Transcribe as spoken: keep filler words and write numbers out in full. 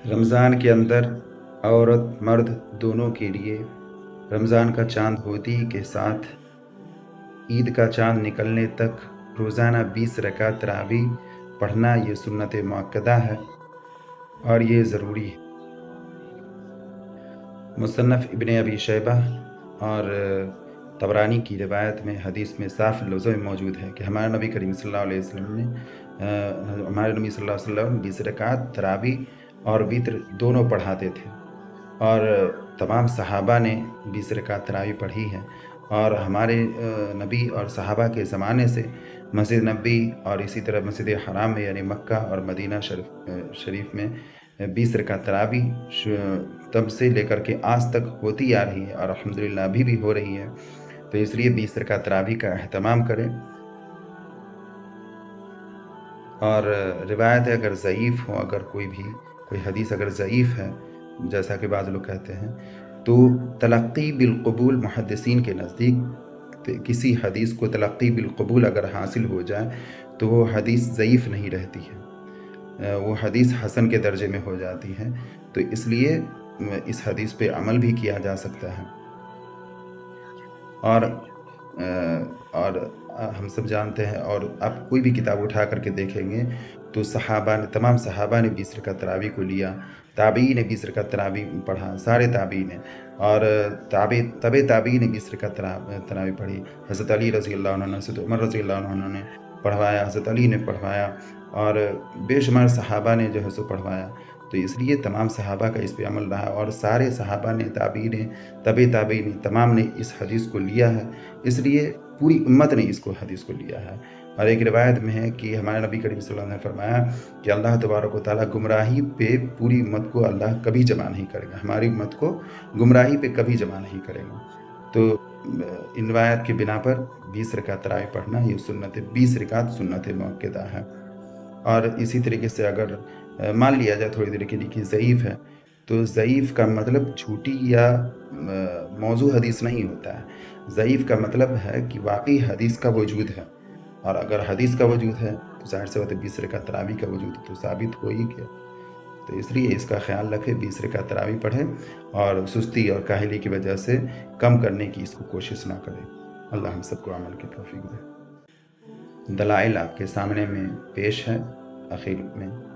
رمضان کے اندر عورت مرد دونوں کے لیے رمضان کا چاند ہوتے ہی کے ساتھ عید کا چاند نکلنے تک روزانہ بیس رکعت تراویح پڑھنا یہ سنت مؤکدہ ہے اور یہ ضروری ہے۔ مصنف ابن ابی شیبہ اور طبرانی کی روایت میں حدیث میں صاف لفظوں میں موجود ہے کہ ہمارے نبی کریم صلی اللہ علیہ وسلم نے ہمارے نبی صلی اللہ علیہ وسلم بیس رکعت تراویح اور وتر دونوں پڑھاتے تھے، اور تمام صحابہ نے بیس رکعت تراویح پڑھی ہے، اور ہمارے نبی اور صحابہ کے زمانے سے مسجد نبی اور اسی طرح مسجد حرام میں یعنی مکہ اور مدینہ شریف شریف میں بیس رکعت تراویح تب سے لے کر کے آج تک ہوتی آ رہی ہے اور الحمدللہ ابھی بھی ہو رہی ہے، تو اس لیے بیس رکعت تراویح کا اہتمام کریں۔ اور روایت ہے اگر ضعیف ہو، اگر کوئی بھی کوئی حدیث اگر ضعیف ہے جیسا کہ بعض لوگ کہتے ہیں، تو تلقی بالقبول محدثین کے نزدیک کسی حدیث کو تلقی بالقبول اگر حاصل ہو جائے تو وہ حدیث ضعیف نہیں رہتی ہے، وہ حدیث حسن کے درجے میں ہو جاتی ہے، تو اس لیے اس حدیث پہ عمل بھی کیا جا سکتا ہے۔ اور اور ہم سب جانتے ہیں، اور آپ کوئی بھی کتاب اٹھا کر کے دیکھیں گے تو صحابہ نے تمام صحابہ نے بیس رکعت تراویح کو لیا، تابعی نے بیس رکعت تراویح پڑھا، سارے تابعی نے، اور تابع تبع تابعی نے بیس رکعت تراویح پڑھی۔ حضرت علی رضی اللہ عنہ، حضرت عمر رضی اللہ عنہ نے پڑھوایا، حضرت علی نے پڑھوایا، اور بے شمار صحابہ نے جو ہے سو پڑھوایا، تو اس لیے تمام صحابہ کا اس پہ عمل رہا، اور سارے صحابہ نے، تابعی نے، تبع تابعی نے، تمام نے اس حدیث کو لیا ہے، اس لیے پوری امت نے اس کو حدیث کو لیا ہے۔ اور ایک روایت میں ہے کہ ہمارے نبی کریم صلی اللہ علیہ وسلم نے فرمایا کہ اللہ تبارک و تعالیٰ گمراہی پہ پوری امت کو اللہ کبھی جمع نہیں کرے گا، ہماری امت کو گمراہی پہ کبھی جمع نہیں کرے گا۔ تو ان روایت کی بنا پر بیس رکعت تراویح پڑھنا یہ سنت بیس رکعت سنت مؤکدہ ہے۔ اور اسی طریقے سے اگر مان لیا جائے تھوڑی دیر کے لیے کہ ضعیف ہے، تو ضعیف کا مطلب جھوٹی یا موضوع حدیث نہیں ہوتا ہے، ضعیف کا مطلب ہے کہ واقعی حدیث کا وجود ہے، اور اگر حدیث کا وجود ہے تو ظاہر سی بات ہے بیس رکعت تراویح کا وجود تو ثابت ہو ہی گیا، تو اس لیے اس کا خیال رکھے، بیس رکعت تراویح پڑھیں اور سستی اور کاہلی کی وجہ سے کم کرنے کی اس کو کوشش نہ کریں۔ اللہ ہم سب کو عمل کی توفیق دے۔ دلائل آپ کے سامنے میں پیش ہے آخر میں۔